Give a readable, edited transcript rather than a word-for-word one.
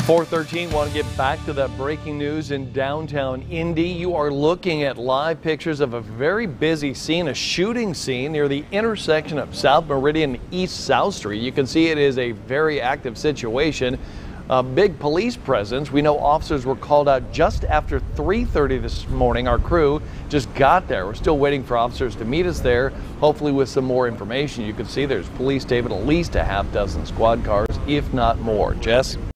4:13, want to get back to that breaking news in downtown Indy. You are looking at live pictures of a very busy scene, a shooting scene near the intersection of South Meridian and East South Street. You can see it is a very active situation. A big police presence. We know officers were called out just after 3:30 this morning. Our crew just got there. We're still waiting for officers to meet us there, hopefully with some more information. You can see there's police tape at least a half dozen squad cars, if not more. Jess?